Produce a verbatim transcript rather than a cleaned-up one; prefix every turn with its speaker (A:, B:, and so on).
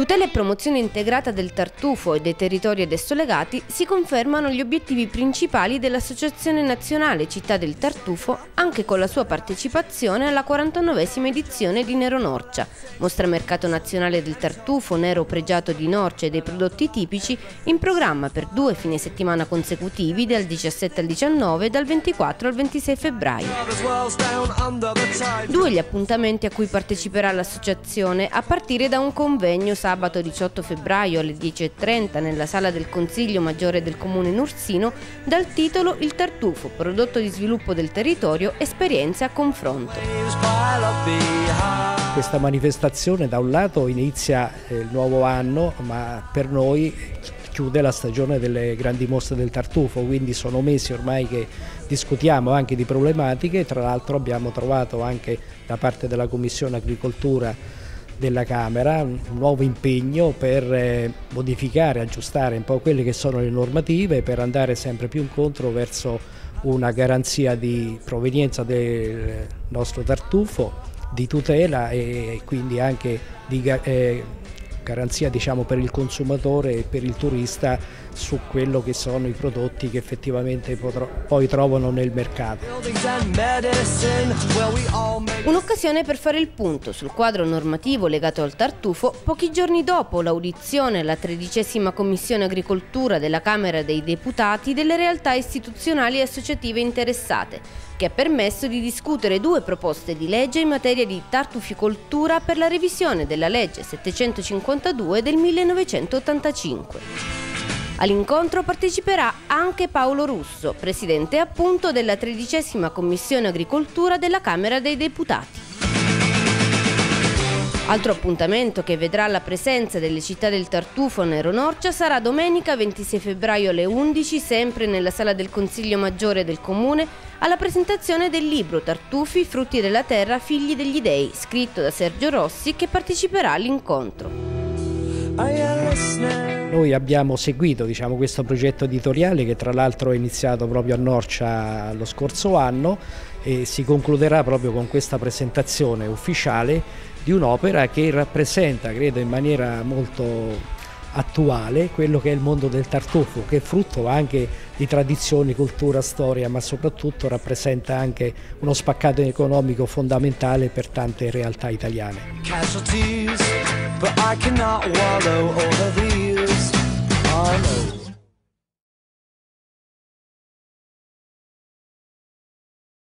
A: Tutela e promozione integrata del tartufo e dei territori ad esso legati si confermano gli obiettivi principali dell'Associazione Nazionale Città del Tartufo, anche con la sua partecipazione alla quarantanovesima edizione di Nero Norcia, mostra mercato nazionale del tartufo nero pregiato di Norcia e dei prodotti tipici, in programma per due fine settimana consecutivi dal diciassette al diciannove e dal ventiquattro al ventisei febbraio. Due gli appuntamenti a cui parteciperà l'associazione, a partire da un convegno sabato diciotto febbraio alle dieci e trenta nella sala del Consiglio Maggiore del Comune Nursino dal titolo Il tartufo, prodotto di sviluppo del territorio, esperienze a confronto.
B: Questa manifestazione da un lato inizia il nuovo anno, ma per noi chiude la stagione delle grandi mostre del tartufo, quindi sono mesi ormai che discutiamo anche di problematiche. Tra l'altro abbiamo trovato anche da parte della Commissione Agricoltura della Camera un nuovo impegno per eh, modificare, aggiustare un po' quelle che sono le normative per andare sempre più incontro verso una garanzia di provenienza del nostro tartufo, di tutela e quindi anche di eh, garanzia, diciamo, per il consumatore e per il turista su quello che sono i prodotti che effettivamente poi trovano nel mercato.
A: Un'occasione per fare il punto sul quadro normativo legato al tartufo pochi giorni dopo l'audizione alla tredicesima Commissione Agricoltura della Camera dei Deputati delle realtà istituzionali e associative interessate, che ha permesso di discutere due proposte di legge in materia di tartuficoltura per la revisione della legge settecentocinquantadue del millenovecentottantacinque. All'incontro parteciperà anche Paolo Russo, presidente appunto della tredicesima Commissione Agricoltura della Camera dei Deputati. Altro appuntamento che vedrà la presenza delle città del tartufo a Nero Norcia sarà domenica ventisei febbraio alle undici, sempre nella sala del Consiglio Maggiore del Comune, alla presentazione del libro Tartufi, frutti della terra, figli degli dei, scritto da Sergio Rossi, che parteciperà all'incontro.
B: Noi abbiamo seguito, diciamo, questo progetto editoriale che tra l'altro è iniziato proprio a Norcia lo scorso anno e si concluderà proprio con questa presentazione ufficiale di un'opera che rappresenta, credo in maniera molto attuale, quello che è il mondo del tartufo, che è frutto anche di tradizioni, cultura, storia, ma soprattutto rappresenta anche uno spaccato economico fondamentale per tante realtà italiane.